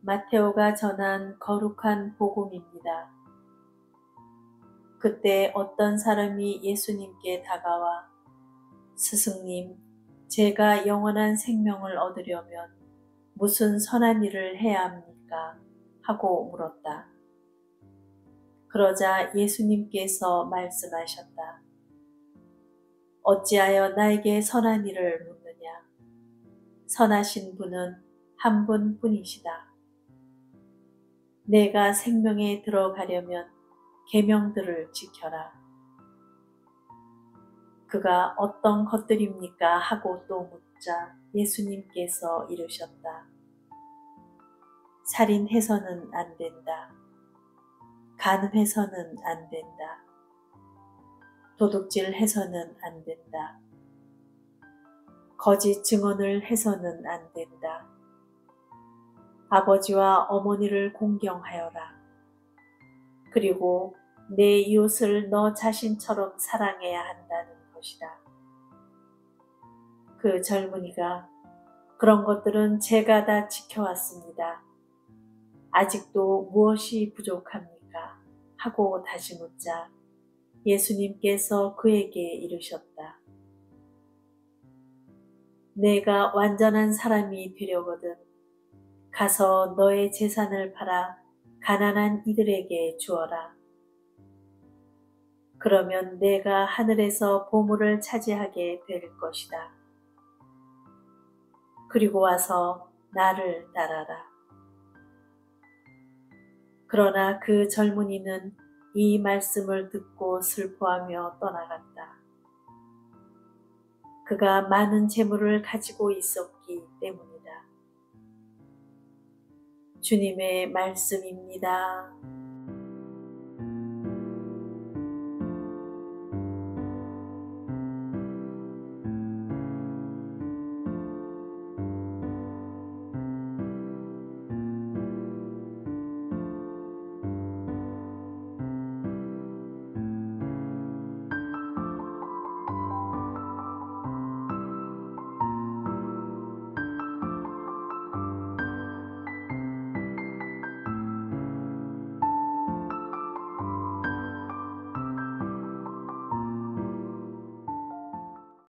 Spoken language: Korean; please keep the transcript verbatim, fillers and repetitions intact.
마테오가 전한 거룩한 복음입니다. 그때 어떤 사람이 예수님께 다가와 스승님, 제가 영원한 생명을 얻으려면 무슨 선한 일을 해야 합니까? 하고 물었다. 그러자 예수님께서 말씀하셨다. 어찌하여 나에게 선한 일을 묻느냐? 선하신 분은 한 분뿐이시다. 내가 생명에 들어가려면 계명들을 지켜라. 그가 어떤 것들입니까? 하고 또 묻자 예수님께서 이르셨다. 살인해서는 안 된다. 간음해서는 안 된다. 도둑질해서는 안 된다. 거짓 증언을 해서는 안 된다. 아버지와 어머니를 공경하여라. 그리고 내 이웃을 너 자신처럼 사랑해야 한다는 것이다. 그 젊은이가 그런 것들은 제가 다 지켜왔습니다. 아직도 무엇이 부족합니까? 하고 다시 묻자 예수님께서 그에게 이르셨다. 내가 완전한 사람이 되려거든 가서 너의 재산을 팔아 가난한 이들에게 주어라. 그러면 내가 하늘에서 보물을 차지하게 될 것이다. 그리고 와서 나를 따라라. 그러나 그 젊은이는 이 말씀을 듣고 슬퍼하며 떠나갔다. 그가 많은 재물을 가지고 있었기 때문이다. 주님의 말씀입니다.